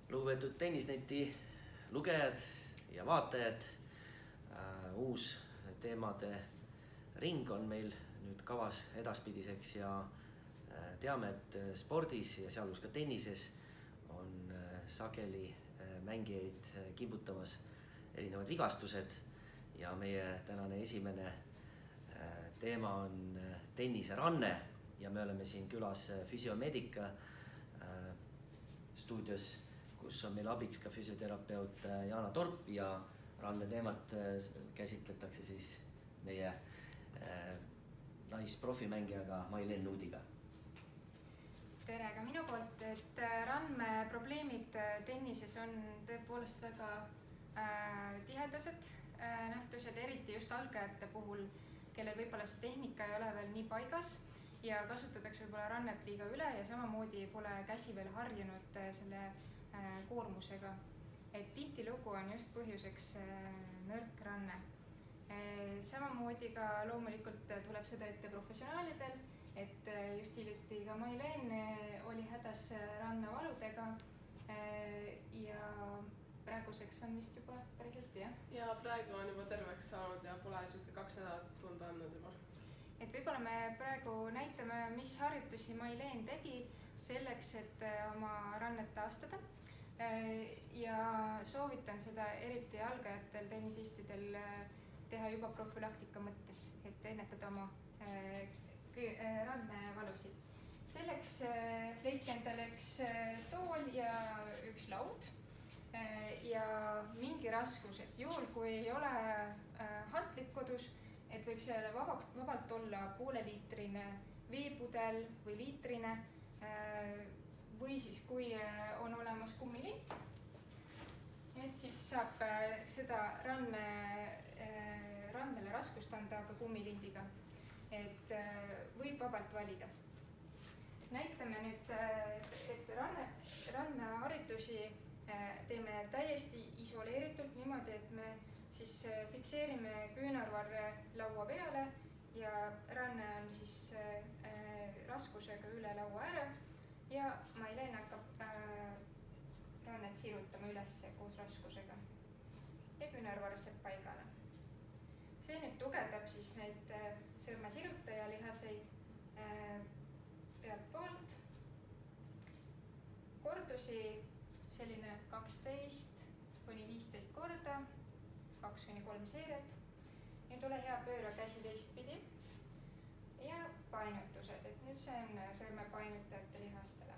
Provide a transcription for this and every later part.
Lugupeetud tennisneti lugejad ja vaatajad, uus teemade ring on meil nüüd kavas edaspidiseks ja teame, et spordis ja sealhulgas ka tennises on sageli mängijaid kimbutamas erinevad vigastused ja meie tänane esimene teema on tenniseranne ja me oleme siin külas Physiomedica stuudios, kus on meil abiks ka füsioterapeut Jana Torp ja ranneteemat käsitletakse siis meie naisprofimängijaga Mailen Nuudiga. Tere ka minu poolt, et randmeprobleemid tennises on tõepoolest väga tihedased nähtused, eriti just algajate puhul, kellel võib-olla see tehnika ei ole veel nii paigas ja kasutatakse võib-olla rannet liiga üle ja samamoodi pole käsi veel harjunud selle koormusega. Et tihtilugu on just põhjuseks nõrk ranne. Samamoodi ka loomulikult tuleb seda ette professionaalidel, et just hiljuti ka Mailen oli hädas rannavaludega ja praeguseks on vist juba päris hästi, jah? Ja praegu on juba terveks saanud ja pole siuke 2 nädalat tunda andnud juba. Et võib-olla me praegu näitame, mis harjutusi Mailen tegi selleks, et oma rannet taastada. Ja soovitan seda eriti algajatel tennisistidel teha juba profülaktika mõttes, et ennetada oma randmevalusid. Selleks leidke endale üks tool ja üks laud ja mingi raskus, et juhul kui ei ole hantlit kodus, et võib selle vabalt olla pooleliitrine veepudel või liitrine või siis kui on olemas kummilint, et siis saab seda randmele raskust anda ka kummilindiga, et võib vabalt valida. Näitame nüüd, et randmeharjutusi teeme täiesti isoleeritult niimoodi, et me siis fikseerime küünarvarre laua peale ja ranne on siis raskusega üle laua ära ja Mailen hakkab rannet sirutama ülesse koos raskusega ja küünarvarr saab paigale. See nüüd tugevdab siis neid sõrmesirutaja lihaseid pealt poolt. Kordusi selline 12–15 korda, 2–3 seeriat. Nüüd ole hea, pööra käsi teistpidi ja painutused, et nüüd see on sõrmepainutajate lihastele.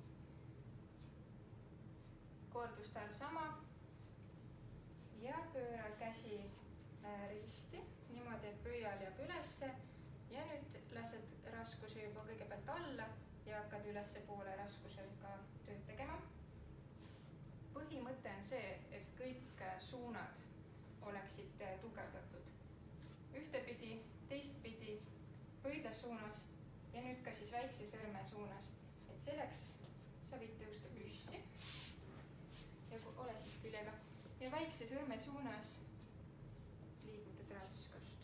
Korduste arv sama ja pööra käsi risti, niimoodi, et pöial jääb ülesse ja nüüd lased raskuse juba kõigepealt alla ja hakkad ülesse poole raskusega tööd tegema. Põhimõte on see, et kõik suunad oleksid tugevdatud. Ühtepidi, teistpidi, pöidlas suunas ja nüüd ka siis väikse sõrme suunas. Et selleks sa võid tõusta püsti ja ole siis küljega. Ja väikse sõrme suunas liigutad raskust.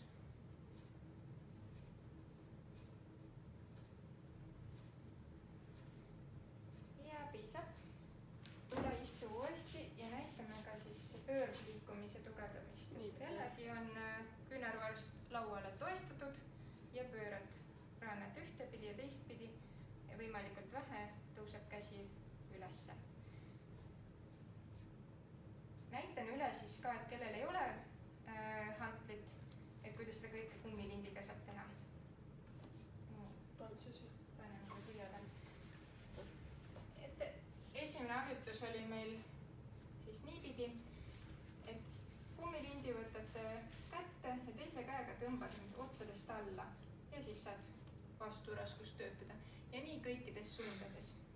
Ja piisab. Tule istu uuesti ja näitame ka siis pöördliikumise tugevdamist. Jällegi on küünarvarst lauale toestatud ja pöörad rannet ühtepidi ja teistpidi ja võimalikult vähe tõuseb käsi ülesse. Näitan üle siis ka, et kellel ei ole hantlit, et kuidas seda kõike kummilindiga saab teha. Paneme seda küljele. Esimene harjutus oli meil siis niipidi, et kummilindi võtate kätte ja teise käega tõmbad otsadest alla ja siis saad vastu raskust töötada. Ja nii kõikides suundades.